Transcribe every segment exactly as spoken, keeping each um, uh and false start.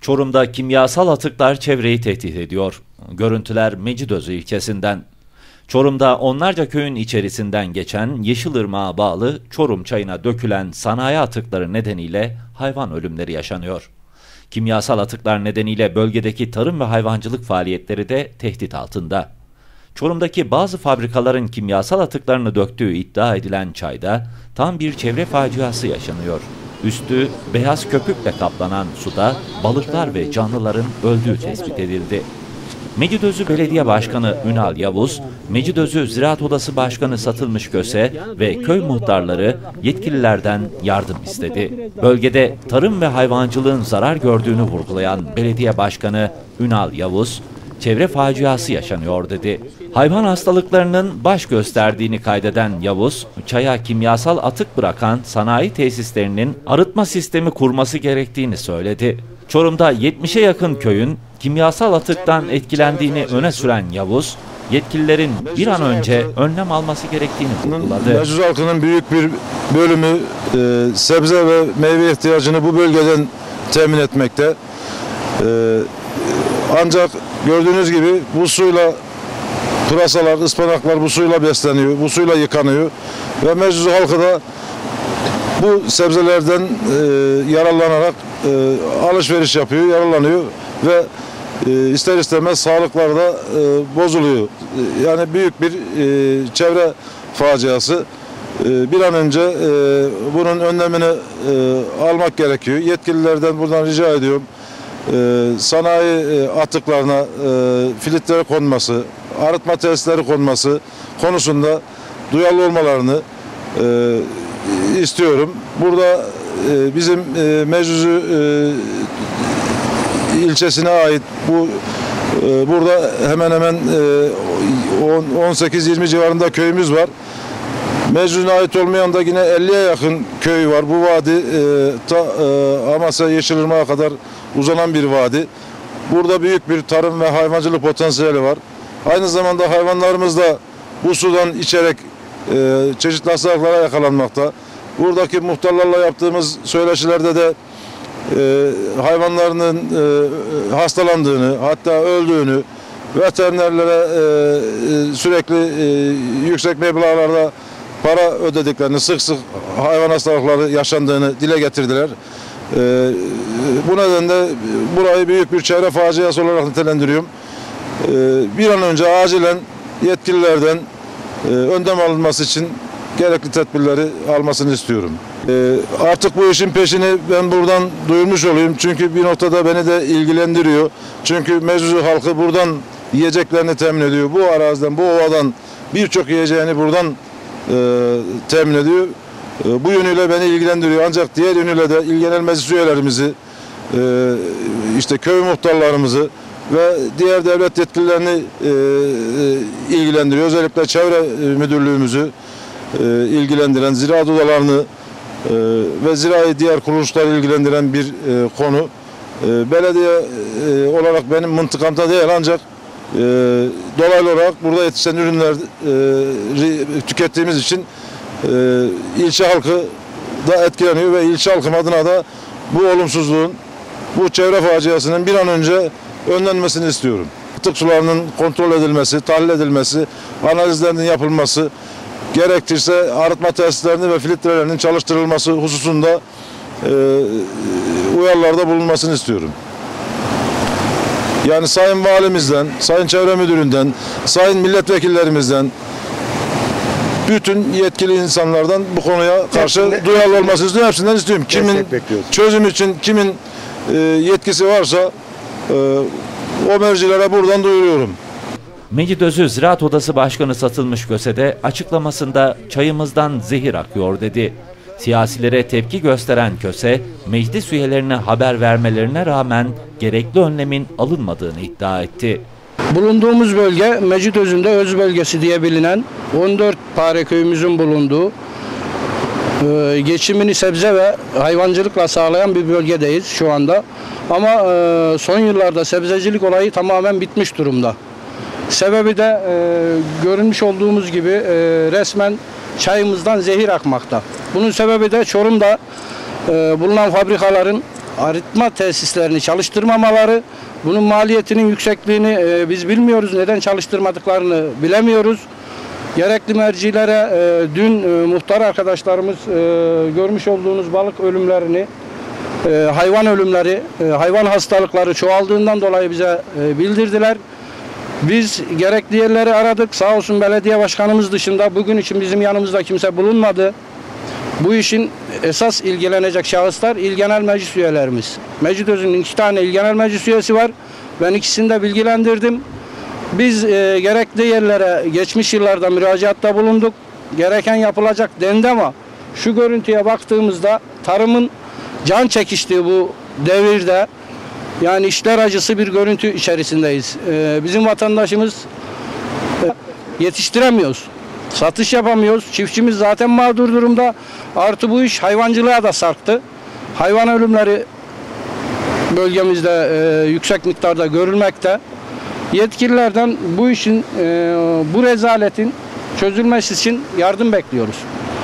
Çorum'da kimyasal atıklar çevreyi tehdit ediyor. Görüntüler Mecidözü ilçesinden. Çorum'da onlarca köyün içerisinden geçen Yeşilırmak'a bağlı Çorum Çayı'na dökülen sanayi atıkları nedeniyle hayvan ölümleri yaşanıyor. Kimyasal atıklar nedeniyle bölgedeki tarım ve hayvancılık faaliyetleri de tehdit altında. Çorum'daki bazı fabrikaların kimyasal atıklarını döktüğü iddia edilen çayda tam bir çevre faciası yaşanıyor. Üstü beyaz köpükle kaplanan suda balıklar ve canlıların öldüğü tespit edildi. Mecidözü Belediye Başkanı Ünal Yavuz, Mecidözü Ziraat Odası Başkanı Satılmış Köse ve köy muhtarları yetkililerden yardım istedi. Bölgede tarım ve hayvancılığın zarar gördüğünü vurgulayan Belediye Başkanı Ünal Yavuz, çevre faciası yaşanıyor dedi. Hayvan hastalıklarının baş gösterdiğini kaydeden Yavuz, çaya kimyasal atık bırakan sanayi tesislerinin arıtma sistemi kurması gerektiğini söyledi. Çorum'da yetmişe yakın köyün kimyasal atıktan etkilendiğini öne süren Yavuz, yetkililerin bir an önce önlem alması gerektiğini vurguladı. Meclis halkının büyük bir bölümü e, sebze ve meyve ihtiyacını bu bölgeden temin etmekte. E, ancak gördüğünüz gibi bu suyla pırasalar, ıspanaklar bu suyla besleniyor, bu suyla yıkanıyor ve meclis halkı da bu sebzelerden e, yararlanarak e, alışveriş yapıyor, yararlanıyor ve e, ister istemez sağlıkları da e, bozuluyor. E, yani büyük bir e, çevre faciası. E, bir an önce e, bunun önlemini e, almak gerekiyor. Yetkililerden buradan rica ediyorum. E, sanayi e, atıklarına e, filtrelere konması, arıtma tesisleri konması konusunda duyarlı olmalarını e, istiyorum. Burada e, bizim e, Mecüzü e, ilçesine ait bu e, burada hemen hemen e, on sekiz yirmi civarında köyümüz var. Mecüzü'ne ait olmayan da yine elliye yakın köy var. Bu vadi e, ta e, Amasya Yeşilırmak'a kadar uzanan bir vadi. Burada büyük bir tarım ve hayvancılık potansiyeli var. Aynı zamanda hayvanlarımız da bu sudan içerek e, çeşitli hastalıklara yakalanmakta. Buradaki muhtarlarla yaptığımız söyleşilerde de e, hayvanlarının e, hastalandığını, hatta öldüğünü, veterinerlere e, sürekli e, yüksek meblağlarda para ödediklerini, sık sık hayvan hastalıkları yaşandığını dile getirdiler. E, bu nedenle burayı büyük bir çevre faciası olarak nitelendiriyorum. E, bir an önce acilen yetkililerden e, önlem alınması için gerekli tedbirleri almasını istiyorum. E, artık bu işin peşini ben buradan duyurmuş olayım. Çünkü bir noktada beni de ilgilendiriyor. Çünkü Meczuzu halkı buradan yiyeceklerini temin ediyor. Bu araziden, bu ovadan birçok yiyeceğini buradan e, temin ediyor. E, bu yönüyle beni ilgilendiriyor. Ancak diğer yönüyle de il genel meclis üyelerimizi, e, işte köy muhtarlarımızı ve diğer devlet yetkililerini e, e, ilgilendiriyor. Özellikle çevre müdürlüğümüzü e, ilgilendiren, ziraat odalarını e, ve zirai diğer kuruluşları ilgilendiren bir e, konu. E, belediye e, olarak benim mıntıkamda değil, ancak e, dolaylı olarak burada yetişen ürünleri e, tükettiğimiz için e, ilçe halkı da etkileniyor ve ilçe halkım adına da bu olumsuzluğun, bu çevre faciasının bir an önce önlenmesini istiyorum. Atık sularının kontrol edilmesi, tahlil edilmesi, analizlerinin yapılması, gerekirse arıtma tesislerinin ve filtrelerinin çalıştırılması hususunda e, uyarılarda bulunmasını istiyorum. Yani Sayın Valimizden, Sayın Çevre Müdüründen, Sayın Milletvekillerimizden, bütün yetkili insanlardan bu konuya karşı Hepsine, duyarlı olması istiyorum. Hepsinden istiyorum. Kimin çözüm için kimin e, yetkisi varsa e, o mercilere buradan duyuruyorum. Mecidözü Ziraat Odası Başkanı Satılmış Köse de açıklamasında çayımızdan zehir akıyor dedi. Siyasilere tepki gösteren Köse, meclis üyelerine haber vermelerine rağmen gerekli önlemin alınmadığını iddia etti. Bulunduğumuz bölge Mecidözü'nde öz bölgesi diye bilinen on dört pare köyümüzün bulunduğu, e, geçimini sebze ve hayvancılıkla sağlayan bir bölgedeyiz şu anda. Ama e, son yıllarda sebzecilik olayı tamamen bitmiş durumda. Sebebi de e, görünmüş olduğumuz gibi e, resmen çayımızdan zehir akmakta. Bunun sebebi de Çorum'da e, bulunan fabrikaların arıtma tesislerini çalıştırmamaları, bunun maliyetinin yüksekliğini e, biz bilmiyoruz. Neden çalıştırmadıklarını bilemiyoruz. Gerekli mercilere e, dün e, muhtar arkadaşlarımız e, görmüş olduğunuz balık ölümlerini, e, hayvan ölümleri, e, hayvan hastalıkları çoğaldığından dolayı bize e, bildirdiler. Biz gerekli yerleri aradık. Sağ olsun belediye başkanımız dışında bugün için bizim yanımızda kimse bulunmadı. Bu işin esas ilgilenecek şahıslar İl Genel Meclis üyelerimiz. Mecidözü'nün iki tane İl Genel Meclis üyesi var. Ben ikisini de bilgilendirdim. Biz e, gerekli yerlere geçmiş yıllarda müracaatta bulunduk. Gereken yapılacak dendi ama şu görüntüye baktığımızda tarımın can çekiştiği bu devirde yani işler acısı bir görüntü içerisindeyiz. E, bizim vatandaşımız e, yetiştiremiyoruz. Satış yapamıyoruz. Çiftçimiz zaten mağdur durumda. Artı bu iş hayvancılığa da sarktı. Hayvan ölümleri bölgemizde e, yüksek miktarda görülmekte. Yetkililerden bu işin, e, bu rezaletin çözülmesi için yardım bekliyoruz.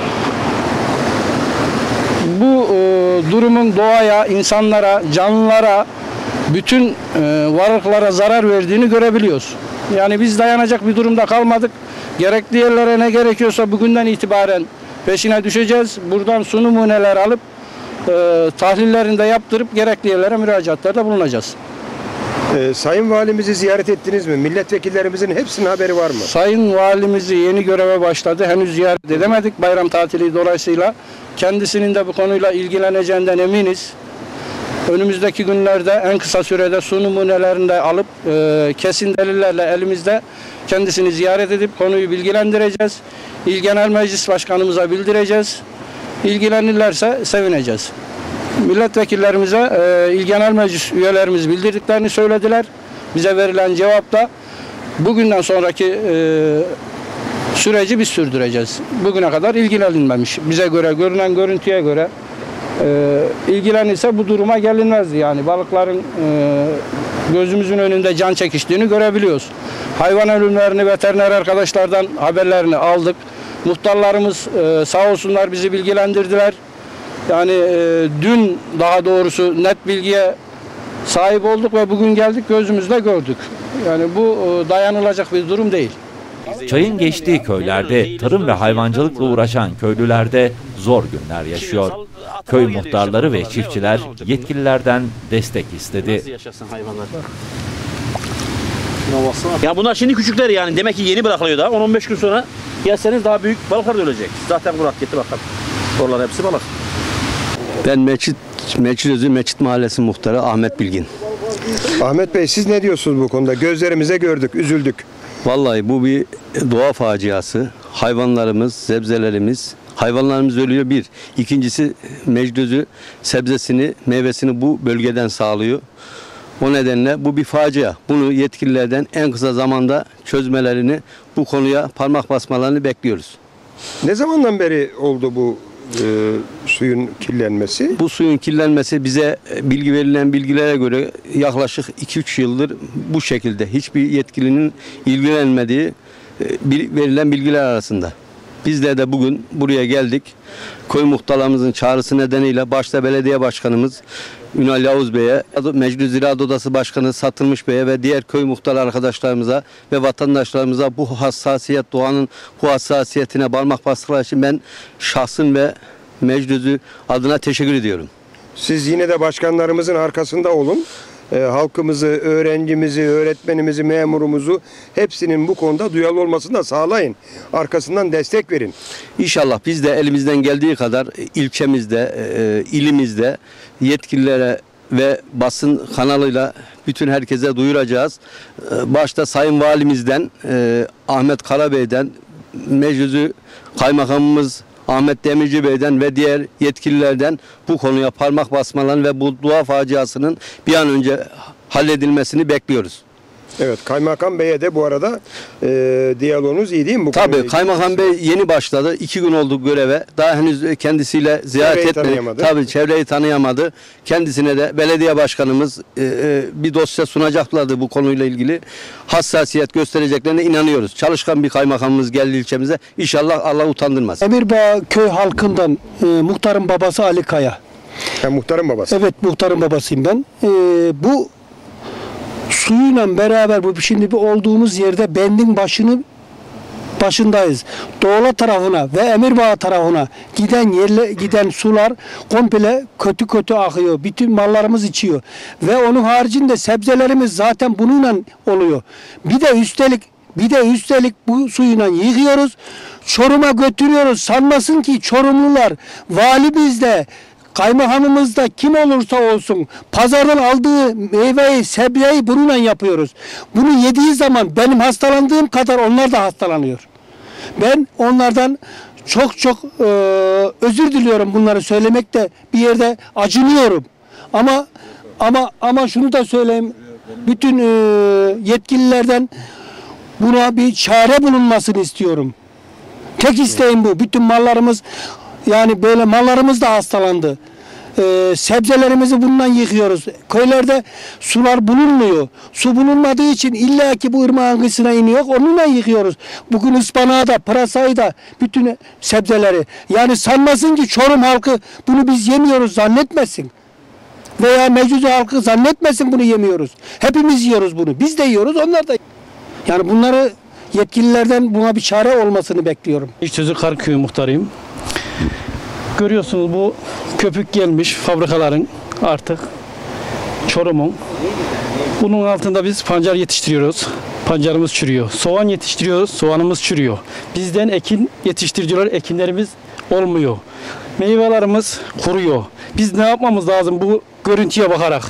Bu e, durumun doğaya, insanlara, canlılara, bütün e, varlıklara zarar verdiğini görebiliyoruz. Yani biz dayanacak bir durumda kalmadık. Gerekli yerlere ne gerekiyorsa bugünden itibaren peşine düşeceğiz. Buradan su numuneler alıp e, tahlillerini de yaptırıp gerekli yerlere müracaatlarda bulunacağız. Ee, Sayın Valimizi ziyaret ettiniz mi? Milletvekillerimizin hepsinin haberi var mı? Sayın Valimizi yeni göreve başladı. Henüz ziyaret edemedik bayram tatili dolayısıyla. Kendisinin de bu konuyla ilgileneceğinden eminiz. Önümüzdeki günlerde en kısa sürede su numunelerini de alıp e, kesin delillerle elimizde kendisini ziyaret edip konuyu bilgilendireceğiz. İl Genel Meclis Başkanımıza bildireceğiz. İlgilenirlerse sevineceğiz. Milletvekillerimize e, İl Genel Meclis üyelerimiz bildirdiklerini söylediler. Bize verilen cevapta bugünden sonraki e, süreci biz sürdüreceğiz. Bugüne kadar ilgilenilmemiş. Bize göre, görünen görüntüye göre e, ilgilenirse bu duruma gelinmezdi. Yani balıkların e, gözümüzün önünde can çekiştiğini görebiliyoruz. Hayvan ölümlerini veteriner arkadaşlardan haberlerini aldık. Muhtarlarımız e, sağ olsunlar bizi bilgilendirdiler. Yani e, dün daha doğrusu net bilgiye sahip olduk ve bugün geldik gözümüzle gördük. Yani bu e, dayanılacak bir durum değil. Çayın geçtiği köylerde tarım ve hayvancılıkla uğraşan köylüler de zor günler yaşıyor. Köy muhtarları ve çiftçiler yetkililerden destek istedi. Ya bunlar şimdi küçükler yani demek ki yeni bırakılıyor daha on on beş gün sonra gelseniz daha büyük balıklar da ölecek. Zaten kurak gitti bakalım. Oralar hepsi balık. Ben Meçit, Meçidözü Meçit Mahallesi Muhtarı Ahmet Bilgin. Ahmet Bey siz ne diyorsunuz bu konuda? Gözlerimize gördük, üzüldük. Vallahi bu bir doğa faciası. Hayvanlarımız, sebzelerimiz, hayvanlarımız ölüyor bir. İkincisi Meçidözü sebzesini, meyvesini bu bölgeden sağlıyor. O nedenle bu bir facia. Bunu yetkililerden en kısa zamanda çözmelerini, bu konuya parmak basmalarını bekliyoruz. Ne zamandan beri oldu bu e, suyun kirlenmesi? Bu suyun kirlenmesi bize bilgi verilen bilgilere göre yaklaşık iki üç yıldır bu şekilde hiçbir yetkilinin ilgilenmediği verilen bilgiler arasında. Bizler de bugün buraya geldik. Köy muhtarlarımızın çağrısı nedeniyle başta belediye başkanımız Ünal Yavuz Bey'e, Meclis Ziraat Odası Başkanı Satılmış Bey'e ve diğer köy muhtar arkadaşlarımıza ve vatandaşlarımıza bu hassasiyet, doğanın bu hassasiyetine parmak bastıkları için ben şahsım ve Meclis'i adına teşekkür ediyorum. Siz yine de başkanlarımızın arkasında olun. E, halkımızı, öğrencimizi, öğretmenimizi, memurumuzu hepsinin bu konuda duyarlı olmasını da sağlayın. Arkasından destek verin. İnşallah biz de elimizden geldiği kadar ilçemizde, e, ilimizde yetkililere ve basın kanalıyla bütün herkese duyuracağız. E, başta Sayın Valimizden, e, Ahmet Karabey'den, Meclisi Kaymakamımız Ahmet Demirci Bey'den ve diğer yetkililerden bu konuya parmak basmalarını ve bu doğa faciasının bir an önce halledilmesini bekliyoruz. Evet, Kaymakam Bey'e de bu arada e, diyaloğunuz iyi değil mi? Bu Tabii, Kaymakam Bey yeni başladı. İki gün oldu göreve. Daha henüz kendisiyle ziyaret çevreyi etmedi. Tanıyamadı. Tabii çevreyi tanıyamadı. Kendisine de belediye başkanımız e, e, bir dosya sunacaklardı bu konuyla ilgili. Hassasiyet göstereceklerine inanıyoruz. Çalışkan bir kaymakamımız geldi ilçemize. İnşallah Allah utandırmaz. Emirbağ köy halkından e, muhtarın babası Ali Kaya. Ben muhtarın babası. Evet, muhtarın babasıyım ben. Ee, bu suyuyla beraber bu şimdi bir olduğumuz yerde bendin başını başındayız. Doğula tarafına ve Emirbağ tarafına giden yerle giden sular komple kötü kötü akıyor. Bütün mallarımız içiyor. Ve onun haricinde sebzelerimiz zaten bununla oluyor. Bir de üstelik bir de üstelik bu suyuna yıkıyoruz. Çorum'a götürüyoruz. Sanmasın ki Çorumlular valimiz de kaymakamımız da kim olursa olsun pazardan aldığı meyveyi, sebzeyi bununla yapıyoruz. Bunu yediği zaman benim hastalandığım kadar onlar da hastalanıyor. Ben onlardan çok çok e, özür diliyorum, bunları söylemekte bir yerde acınıyorum. Ama ama ama şunu da söyleyeyim. Bütün e, yetkililerden buna bir çare bulunmasını istiyorum. Tek isteğim bu. Bütün mallarımız, yani böyle mallarımız da hastalandı. Ee, sebzelerimizi bundan yıkıyoruz. Köylerde sular bulunmuyor. Su bulunmadığı için illaki bu ırmağın kıyısına iniyor. Onunla yıkıyoruz. Bugün ıspanağı da, pırasayı da, bütün sebzeleri. Yani sanmasın ki Çorum halkı bunu biz yemiyoruz zannetmesin. Veya Mecuzi halkı zannetmesin bunu yemiyoruz. Hepimiz yiyoruz bunu. Biz de yiyoruz, onlar da. Yani bunları yetkililerden buna bir çare olmasını bekliyorum. İçsözü Karköy muhtarıyım. Görüyorsunuz bu köpük gelmiş fabrikaların artık Çorum'un. Bunun altında biz pancar yetiştiriyoruz. Pancarımız çürüyor. Soğan yetiştiriyoruz. Soğanımız çürüyor. Bizden ekin yetiştiriciler, ekinlerimiz olmuyor. Meyvelerimiz kuruyor. Biz ne yapmamız lazım bu görüntüye bakarak?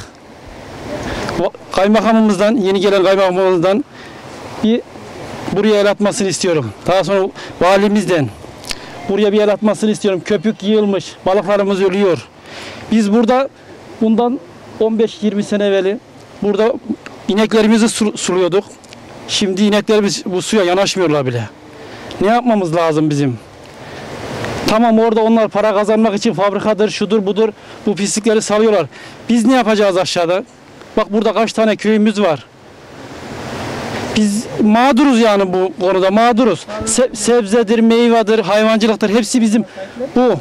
Kaymakamımızdan, yeni gelen kaymakamımızdan bir buraya el atmasını istiyorum. Daha sonra valimizden buraya bir el atmasını istiyorum. Köpük yığılmış, balıklarımız ölüyor. Biz burada bundan on beş yirmi sene evveli burada ineklerimizi suluyorduk. Şimdi ineklerimiz bu suya yanaşmıyorlar bile. Ne yapmamız lazım bizim? Tamam, orada onlar para kazanmak için fabrikadır, şudur budur, bu pislikleri salıyorlar. Biz ne yapacağız aşağıda? Bak burada kaç tane köyümüz var. Biz mağduruz yani bu konuda, mağduruz. Se sebzedir, meyvedir, hayvancılıktır, hepsi bizim bu.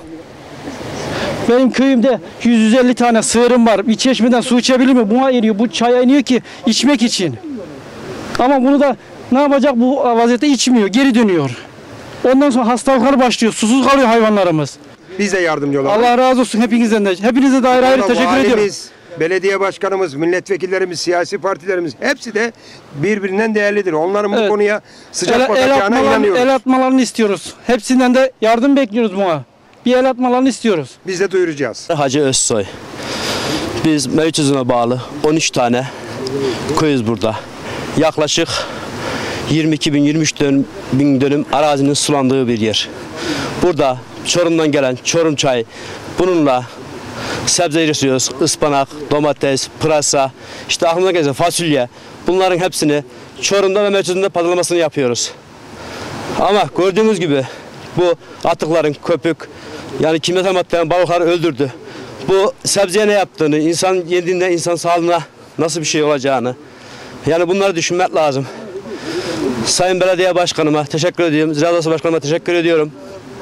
Benim köyümde yüz yüz elli tane sığırım var. Bir çeşmeden su içebilir mi? Buna iniyor, bu çaya iniyor ki içmek için. Ama bunu da ne yapacak, bu vaziyette içmiyor, geri dönüyor. Ondan sonra hastalıklar başlıyor, susuz kalıyor hayvanlarımız. Biz de yardımcı olalım. Allah razı olsun hepinizden de. Hepinize de ayrı ayrı teşekkür valimiz, ediyorum. Belediye başkanımız, milletvekillerimiz, siyasi partilerimiz hepsi de birbirinden değerlidir. Onların Evet. bu konuya sıcak El, el, bakacağına atmalarını, inanıyoruz. el atmalarını istiyoruz. Hepsinden de yardım bekliyoruz buna. Bir el atmalarını istiyoruz. Biz de duyuracağız. Hacı Özsoy. Biz Mevcut'una bağlı on üç tane köyüz burada. Yaklaşık yirmi iki bin yirmi üç bin dönüm arazinin sulandığı bir yer. Burada Çorum'dan gelen Çorum çayı, bununla sebze yetiştiriyoruz. Ispanak, domates, pırasa, işte aklımda gelen fasulye. Bunların hepsini Çorum'da ve Mevcut'unda pazarlamasını yapıyoruz. Ama gördüğünüz gibi bu atıkların köpük, yani kimyasal maddelerin balıkları öldürdü. Bu sebzeye ne yaptığını, insan yediğinde insan sağlığına nasıl bir şey olacağını, yani bunları düşünmek lazım. Sayın Belediye Başkanıma teşekkür ediyorum. Ziraat Odası Başkanıma teşekkür ediyorum.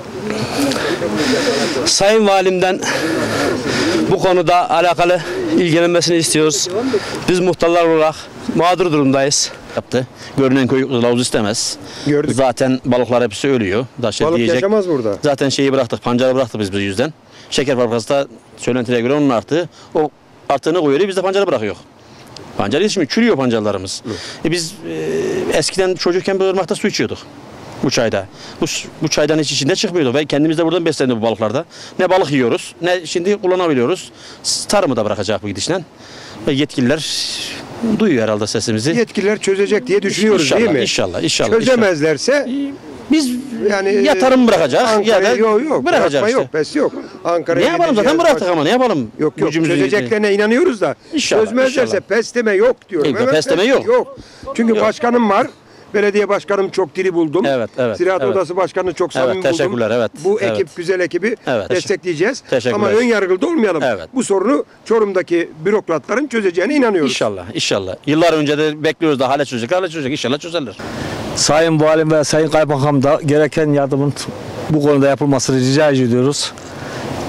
Sayın Valimden bu konuda alakalı ilgilenmesini istiyoruz. Biz muhtarlar olarak mağdur durumdayız. Yaptı. Görünen köy kılavuz istemez. Gördük. Zaten balıklar hepsi ölüyor. Daşa Balık diyecek. yaşamaz burada. Zaten şeyi bıraktık, pancarı bıraktık biz bu yüzden. Şeker fabrikası da söylentiye göre onun arttığı. O arttığını koyuyor, biz de pancarı bırakıyor. Pancar yetişmiyor, çürüyor pancarlarımız. E biz e, eskiden çocukken bu ırmakta su içiyorduk. Bu çayda. Bu, bu çaydan hiç içinde çıkmıyordu ve kendimiz de buradan beslendik bu balıklarda. Ne balık yiyoruz, ne şimdi kullanabiliyoruz. Tarımı da bırakacak bu gidişle. Ve yetkililer duyuyor herhalde sesimizi. Yetkililer çözecek diye düşünüyoruz İnşallah, değil mi? İnşallah, inşallah. Çözemezlerse Biz yani ya tarım bırakacak ya da yok, yok, bırakacak bırakma işte. yok, pes yok. Ankara'ya Ne yapalım, zaten gideceğiz, bıraktık ama ne yapalım? Yok yok, Gücümüzü- çözeceklerine inanıyoruz da İnşallah, çözmezlerse inşallah. pes deme yok diyorum. Yok, Evet, pes deme yok. Yok. Çünkü Yok. başkanım var. Belediye başkanım çok diri buldum. Evet, evet, Ziraat evet. Odası başkanını çok samimi Evet, buldum. teşekkürler, evet, Bu evet. ekip, güzel ekibi Evet. destekleyeceğiz. Teşekkürler. Ama ön yargılı da olmayalım. Evet. Bu sorunu Çorum'daki bürokratların çözeceğine inanıyoruz. İnşallah, inşallah. Yıllar önce de bekliyoruz da hala çözecek, hala çözecek. İnşallah çözerler. Sayın Valim ve Sayın Kaymakam da gereken yardımın bu konuda yapılmasını rica ediyoruz.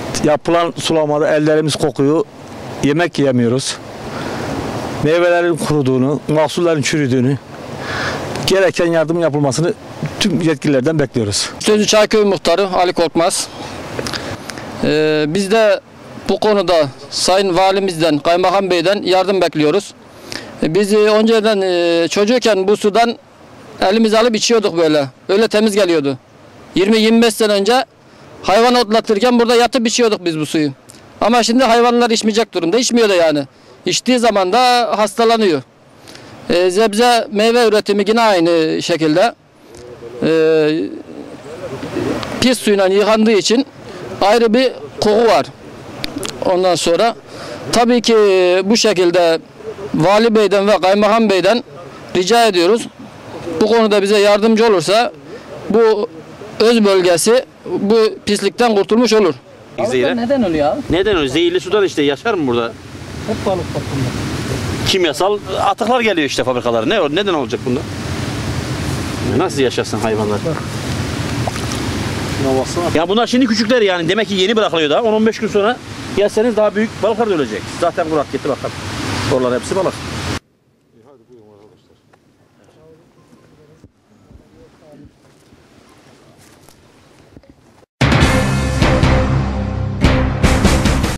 Yapılan sulamada ellerimiz kokuyor. Yemek yiyemiyoruz. Meyvelerin kuruduğunu, mahsullerin çürüdüğünü, gereken yardım yapılmasını tüm yetkililerden bekliyoruz. Sözcü Çayköy Muhtarı Ali Korkmaz. Ee, biz de bu konuda Sayın Valimizden, Kaymakam Bey'den yardım bekliyoruz. Ee, biz önceden e, çocukken bu sudan elimizi alıp içiyorduk böyle. Öyle temiz geliyordu. yirmi yirmi beş sene önce hayvan otlatırken burada yatıp içiyorduk biz bu suyu. Ama şimdi hayvanlar içmeyecek durumda. İçmiyor da yani. İçtiği zaman da hastalanıyor. Ee, zebze meyve üretimi yine aynı şekilde. Ee, pis suyla yıkandığı için ayrı bir koku var. Ondan sonra tabii ki bu şekilde Vali Bey'den ve Kaymakam Bey'den rica ediyoruz. Bu konuda bize yardımcı olursa bu öz bölgesi bu pislikten kurtulmuş olur. Zehirli. Neden oluyor abi? Neden öyle? Zehirli sudan işte yaşar mı burada? Hep balık bakımında. Kimyasal atıklar geliyor işte fabrikalara. Ne o? Neden olacak bunda? Nasıl yaşasın hayvanlar? Ya bunlar şimdi küçükler yani. Demek ki yeni bırakılıyor daha. on on beş gün sonra gelseniz daha büyük balıklar da ölecek. Zaten kurak gitti bakalım. Oralar hepsi balık.